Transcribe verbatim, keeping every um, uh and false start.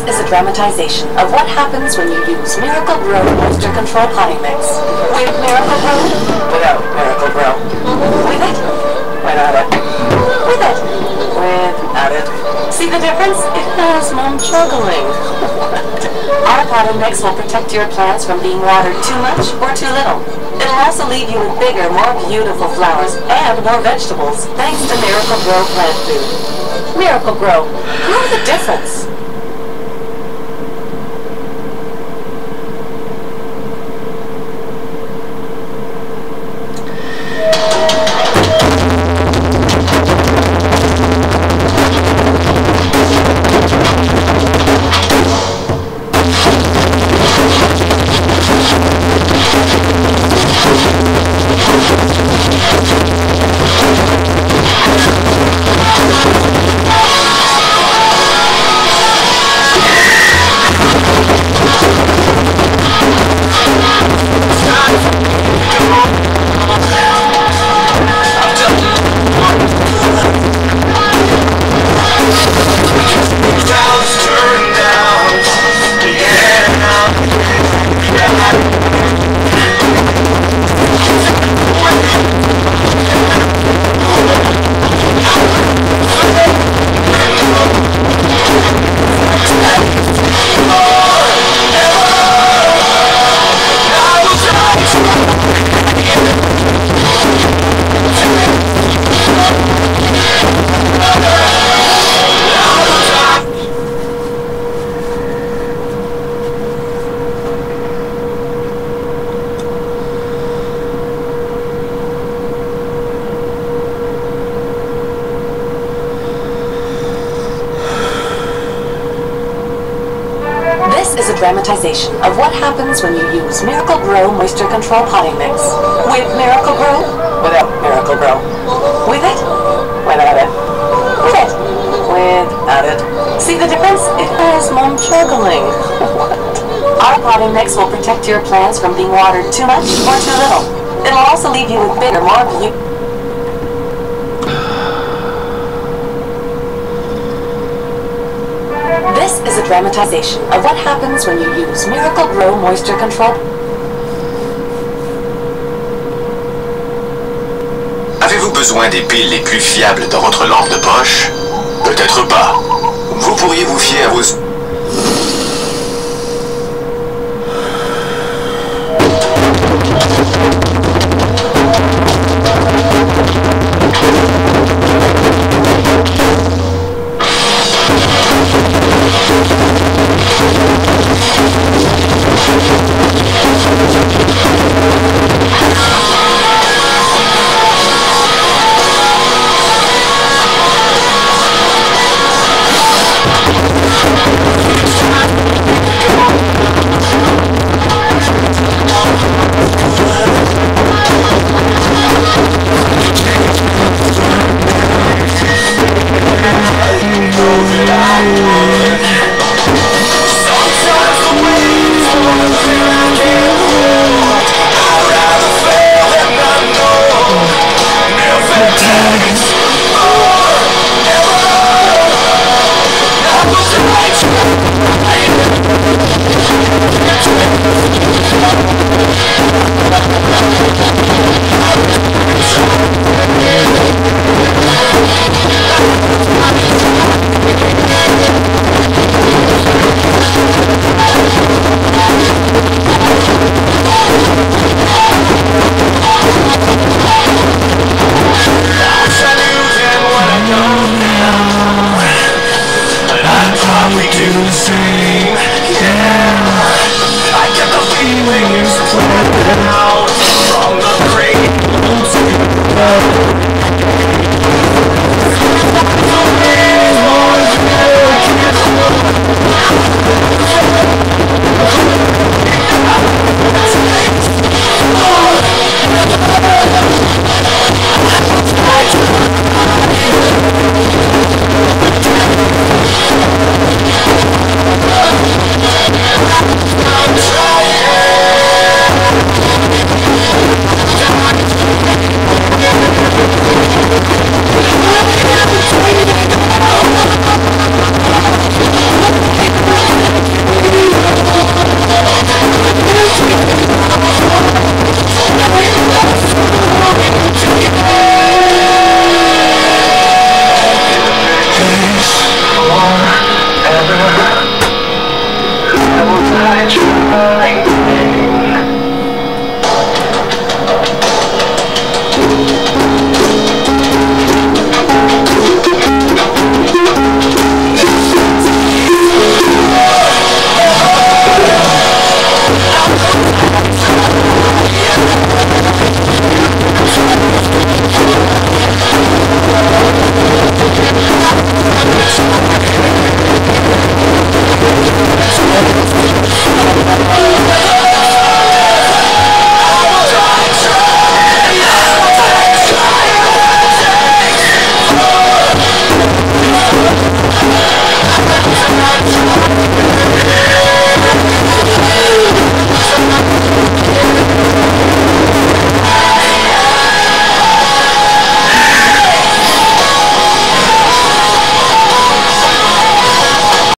is a dramatization of what happens when you use Miracle-Gro Moisture Control Potting Mix. With Miracle-Gro, without Miracle-Gro. With it, without it. With it, without it. See the difference? It has mom juggling. Our potting mix will protect your plants from being watered too much or too little. It'll also leave you with bigger, more beautiful flowers and more vegetables, thanks to Miracle-Gro plant food. Miracle-Gro, know the difference. Dramatization of what happens when you use Miracle-Gro Moisture Control Potting Mix. With Miracle-Gro, without Miracle-Gro. With it, without it. With it, without it. See the difference? It has mom juggling. Our potting mix will protect your plants from being watered too much or too little. It'll also leave you with bigger, more beautiful. This is a dramatization of what happens when you use Miracle-Gro Moisture Control. Avez-vous besoin des piles les plus fiables dans votre lampe de poche? Peut-être pas. Vous pourriez vous fier à vos... I will try to